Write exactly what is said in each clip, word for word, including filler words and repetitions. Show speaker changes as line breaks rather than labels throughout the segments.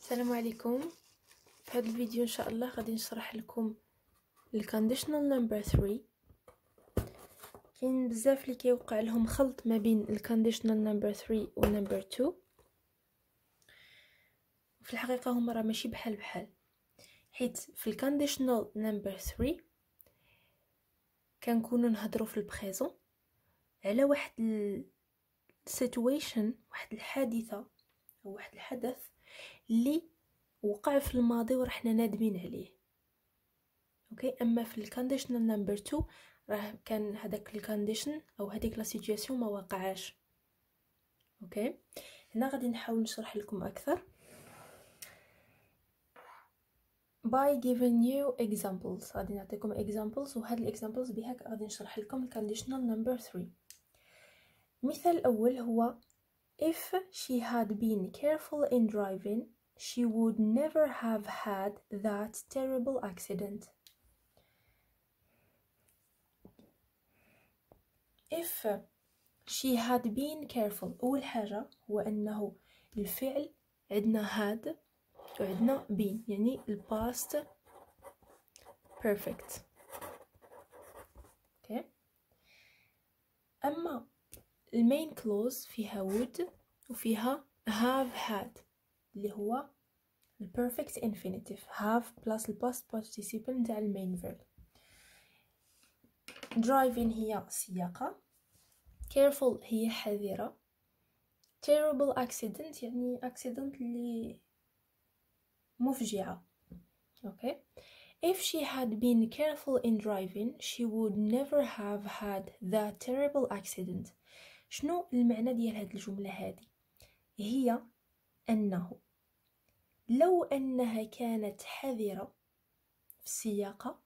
السلام عليكم. في هذا الفيديو ان شاء الله غادي نشرح لكم الكونديشنال نمبر ثلاثة. كاين بزاف اللي كيوقع لهم خلط ما بين الكونديشنال نمبر ثلاثة و نمبر اثنين. في الحقيقه هما راه ماشي بحال بحال، حيت في الكونديشنال نمبر ثلاثة كنكونوا نهضروا في البريزون على واحد السيتويشن، واحد الحادثه او واحد الحدث اللي وقع في الماضي ورحنا نادمين عليه. اوكي، اما في الكونديشنال نمبر اثنين راه كان هذاك الكونديشن او هذيك لا سيتوياسيون ما وقعاش. اوكي، هنا غادي نحاول نشرح لكم اكثر by giving you examples. غادي نعطيكم examples وهاد الاكزامبلز بها غادي نشرح لكم الكونديشنال نمبر ثلاثة. المثال الاول هو if she had been careful in driving she would never have had that terrible accident. if she had been careful، أول حاجة هو أنه الفعل عندنا had وعندنا been، يعني past perfect. okay. أما المين clause فيها would وفيها have had اللي هو perfect infinitive، have plus past participle نتاع المين verb. driving هي سياقة، careful هي حذرة، terrible accident يعني accident اللي مفجعة. okay. if she had been careful in driving she would never have had that terrible accident. شنو المعنى ديال هاد الجملة هذه؟ هي أنه لو أنها كانت حذرة في السياقة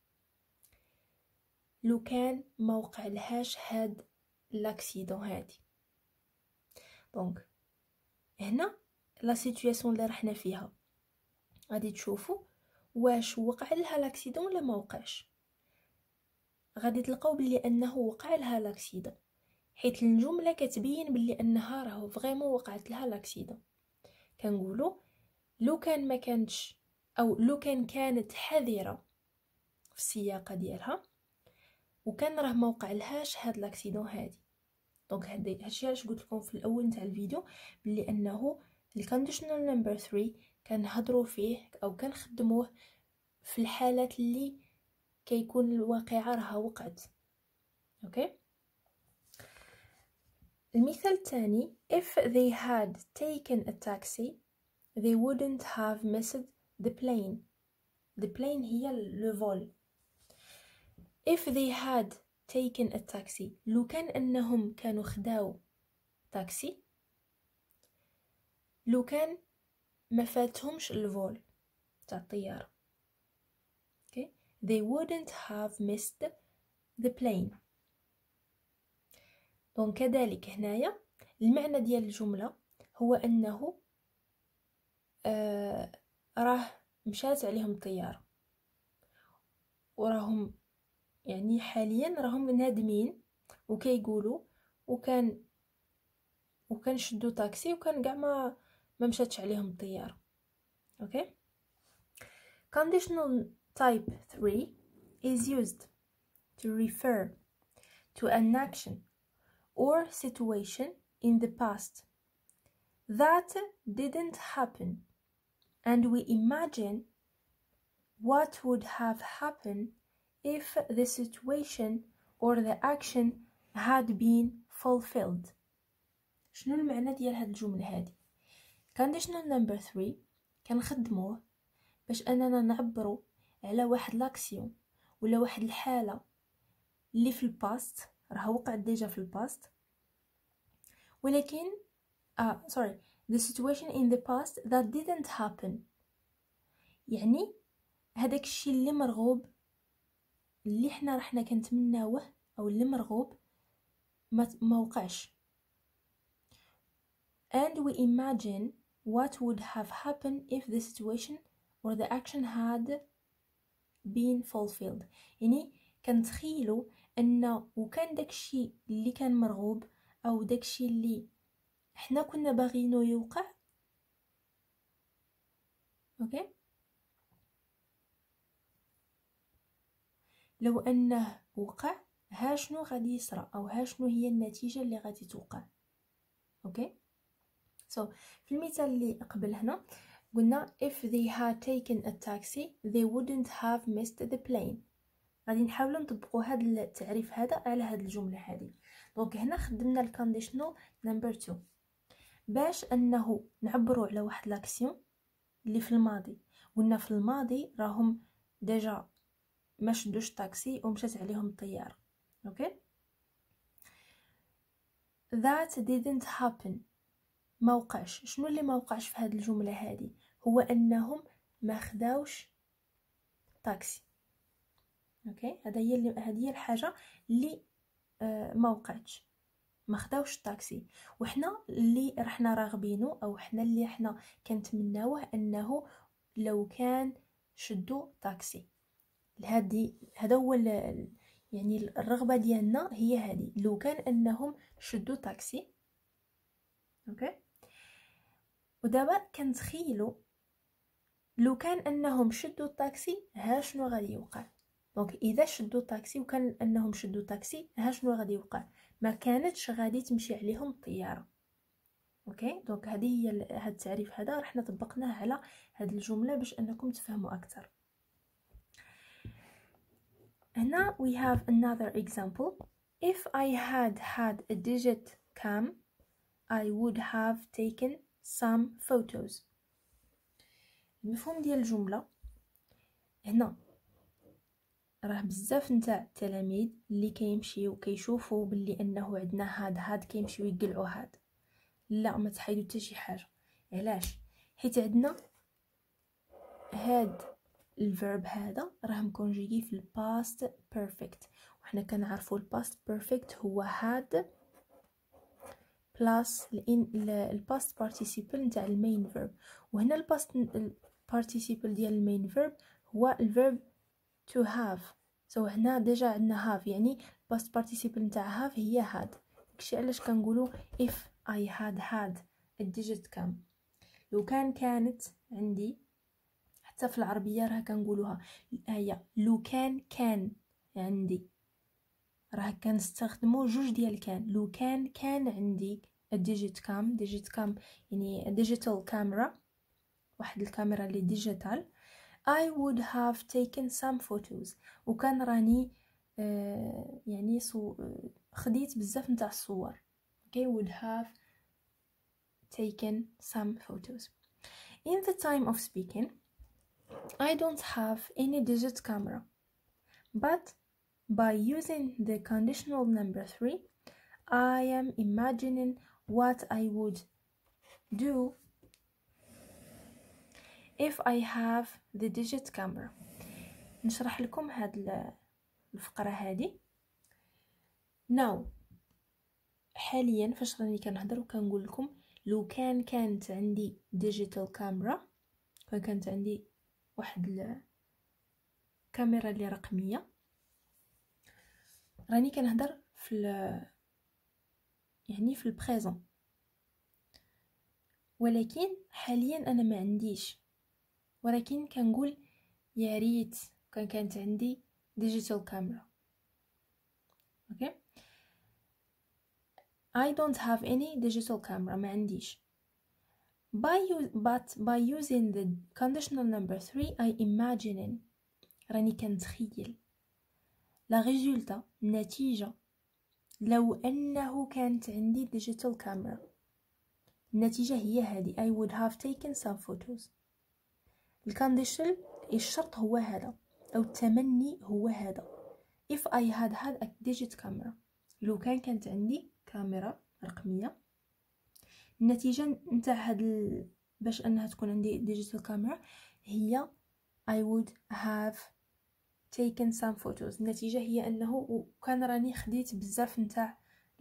لو كان ما وقع لهاش هاد لاكسيدون هادي. دونك هنا لا سيتوياسيون اللي رحنا فيها غادي تشوفوا واش وقع لها لاكسيدون ولا ما وقعش. غادي تلقاو بلي انه وقع لها لاكسيدون، حيت الجمله كتبين بلي انها راه فريمون وقعت لها لاكسيدون. كنقولوا لو كان ما كانتش او لو كان كانت حذره في السياقه ديالها وكان راه ما وقع لهاش هاد لاكسيدون هادي. دونك هادشي علاش قلت لكم في الاول نتاع الفيديو بلي انه الكونديشنال نمبر ثلاثة كنهضروا فيه او كنخدموه في الحالات اللي كيكون الواقعه راها وقعت. اوكي. المثال الثاني if they had taken a taxi they wouldn't have missed the plane. the plane هي le vol. if they had taken a taxi لو كان انهم كانوا خداو تاكسي لو كان ما فاتهمش الفول تاع الطياره. okay. they wouldn't have missed the plane. دونك كذلك هنايا المعنى ديال الجمله هو انه آه راه مشات عليهم الطياره وراهم يعني حاليا راهم نادمين وكيقولوا وكان وكان شدوا تاكسي وكان كاع ما ما مشاتش عليهم الطياره. اوكي. conditional type three is used to refer to an action or situation in the past that didn't happen and we imagine what would have happened if the situation or the action had been fulfilled. شنو المعنى ديال هاد الجملة هادي؟ conditional number three كنخدموه باش اننا نعبروا على واحد لاكسيون ولا واحد الحالة اللي في الباست راه وقعت ديجا في الباست، ولكن اه sorry the situation in the past that didn't happen، يعني هذاك الشيء اللي مرغوب اللي حنا رحنا كنتمناوه او اللي مرغوب ما, ما وقعش. and we imagine what would have happened if the situation or the action had been fulfilled، يعني كنتخيلوا ان وكان داكشي اللي كان مرغوب او داكشي اللي حنا كنا باغينو يوقع اوكي. لو انه وقع، ها شنو غادي يصرى او ها شنو هي النتيجة اللي غادي توقع. اوكي. so في المثال اللي قبل هنا قلنا if they had taken a taxi they wouldn't have missed the plane. غادي نحاولوا نطبقوا هذا التعريف هذا على هذه الجملة هذه. دونك هنا خدمنا الكونديشنال نمبر تو باش انه نعبروا على واحد لاكسيون اللي في الماضي. قلنا في الماضي راهم ديجا ما شدوش طاكسي ومشات عليهم الطياره. اوكي. that didn't happen ما وقعش. شنو اللي ما وقعش في هذه الجمله هذه؟ هو انهم ما خداوش طاكسي. اوكي. هذا هي هذه هي الحاجه اللي آه ما وقعتش، ما خداوش الطاكسي. وحنا اللي رحنا راغبينه او حنا اللي حنا كنتمناوه انه لو كان شدوا طاكسي. هذه هذا هو يعني الرغبه ديالنا هي هذه، لو كان انهم شدوا طاكسي. اوكي. ودابا كنتخيلوا لو كان انهم شدوا الطاكسي ها شنو غادي يوقع. دونك اذا شدوا الطاكسي وكان انهم شدوا طاكسي ها شنو غادي يوقع؟ ما كانتش غادي تمشي عليهم الطياره. اوكي. دونك هذه هي هذا التعريف هذا رحنا طبقناه على هذه الجمله باش انكم تفهموا اكثر. هنا we have another example. If I had had a digit cam I would have taken some photos. المفهوم ديال الجمله هنا راه بزاف نتاع التلاميذ اللي كيمشيو كيشوفوا باللي انه عندنا هاد هاد كيمشيو يقلعوا هاد. لا ما تحيدوا حتى شي حاجه. علاش؟ حيت عندنا هاد الفيرب هذا راه مكونجيغي في الباست بيرفكت، وحنا كنعرفوا الباست بيرفكت هو هاد بلاس الباست بارتيسيبل نتاع المين فيرب. وهنا الباست بارتيسيبل ديال المين فيرب هو الفيرب to have. سو so هنا ديجا عندنا have، يعني الباست بارتيسيبل نتاع have هي هاد. داكشي علاش كنقولوا if I had had a digit cam. لو كان كانت عندي، حتى في العربيه راه كنقولوها هي لو كان كان عندي، راه كنستخدموا جوج ديال كان. لو كان كان عندي الديجيت كام، ديجيت كام يعني ديجيتال كاميرا، واحد الكاميرا اللي ديجيتال. I would have taken some photos. وكان راني آه يعني صو خديت بزاف نتاع الصور. okay would have taken some photos. In the time of speaking I don't have any digit camera, but by using the conditional number three I am imagining what I would do if I have the digit camera. نشرح لكم هاد الفقرة هذه. now حاليا فاش راني كنهضر وكنقول لكم لو كان كانت عندي ديجيتال كاميرا، كان كانت عندي واحد الكاميرا اللي رقميه، راني كنهضر في يعني في البريزون. ولكن حاليا انا ما عنديش، ولكن كنقول يا ريت كان كانت عندي ديجيتال كاميرا. اوكي. I don't have any digital camera. ما عنديش. by you but by using the conditional number three I imagining راني كنتخيل لا ريزولتا النتيجة لو انه كانت عندي digital camera. النتيجة هي هذه I would have taken some photos. الكونديشن الشرط هو هذا او التمني هو هذا if I had had a digit camera. لو كان كانت عندي كاميرا رقميه، النتيجه نتاع هاد ال... باش انها تكون عندي ديجيتال كاميرا هي I would have taken some photos. النتيجه هي انه كان راني خديت بزاف نتاع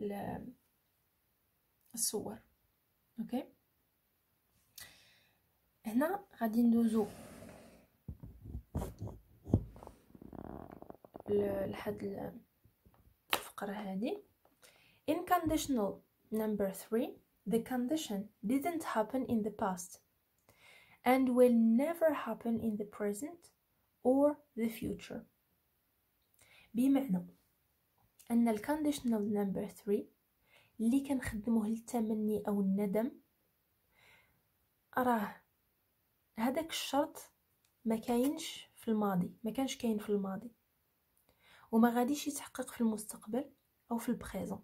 الصور. اوكي. هنا غادي ندوزو لهاد الفقره هذه. In conditional number three the condition didn't happen in the past and will never happen in the present or the future. بمعنى أن ال conditional number three اللي كنخدموه للتمني أو الندم، راه هذاك الشرط ما كاينش في الماضي، ما كانش كاين في الماضي وما غاديش يتحقق في المستقبل أو في البريزون.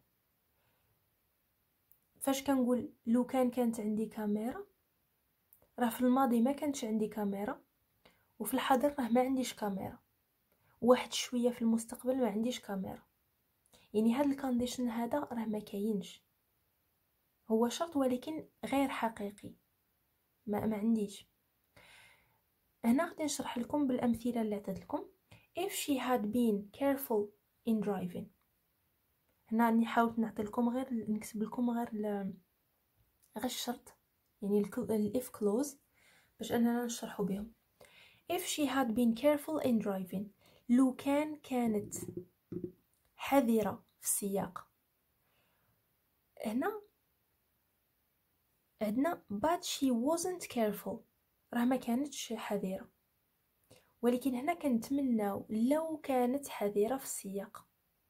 فاش كنقول لو كان كانت عندي كاميرا، راه في الماضي ما كانتش عندي كاميرا، وفي الحاضر راه ما عنديش كاميرا، واحد شويه في المستقبل ما عنديش كاميرا. يعني هذا الكونديشن هذا راه ما كاينش، هو شرط ولكن غير حقيقي، ما, ما عنديش. هنا غادي نشرح لكم بالامثله اللي عطيت لكم. if she had been careful in driving، هنا راني حاولت نعطي لكم غير نكتب لكم غير ل... غير الشرط، يعني ال if clause باش اننا نشرحوا بهم. if she had been careful in driving، لو كان كانت حذرة في السياقة. هنا عندنا but she wasn't careful، راه ما كانتش حذرة، ولكن هنا كنتمناو لو كانت حذرة في السياقة.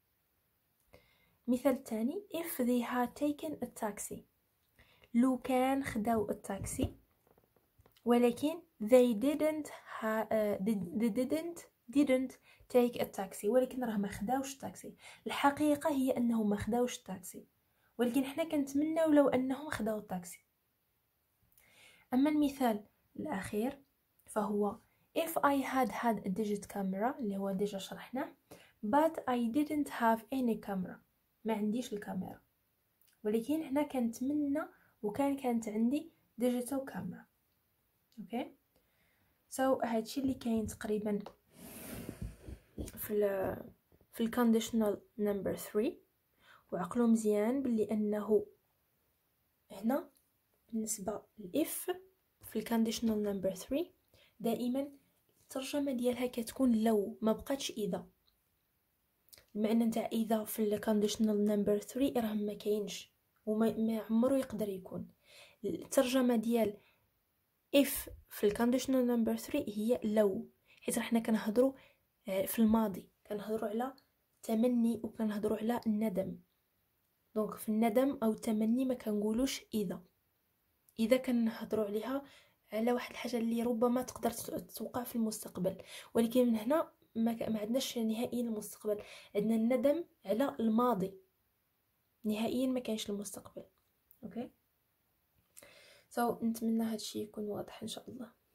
مثال تاني if they had taken a taxi، لو كان خداو التاكسي، ولكن they didn't ha uh, they didn't didn't take a taxi، ولكن راه ما خداوش التاكسي. الحقيقة هي أنهم ما خداوش التاكسي، ولكن احنا كنتمناو لو أنهم خداو التاكسي. أما المثال الأخير فهو if I had had a digit camera، اللي هو ديجا شرحناه، but I didn't have any camera، ما عنديش الكاميرا، ولكن هنا كنتمنى وكان كانت عندي digital camera. اوكي سو so, هادشي اللي كاين تقريبا في ال في ال conditional number three. وعقلوا مزيان باللي انه هنا بالنسبه لإف في ال conditional number three دائما الترجمه ديالها كتكون لو، ما بقاتش اذا. المعنى نتاع اذا في ال conditional number three راه ما كاينش وما ما عمره يقدر يكون. الترجمه ديال if في ال conditional number three هي لو، حيت حنا كنهضروا في الماضي، كنهضروا على تمني وكنهضروا على الندم. دونك في الندم او التمني ما كنقولوش اذا. اذا كنهضروا عليها على واحد الحاجه اللي ربما تقدر توقع في المستقبل، ولكن من هنا ما, ما عندناش نهائيا المستقبل، عندنا الندم على الماضي، نهائيا ما كاينش المستقبل. اوكي سو so, نتمنى هادشي يكون واضح ان شاء الله.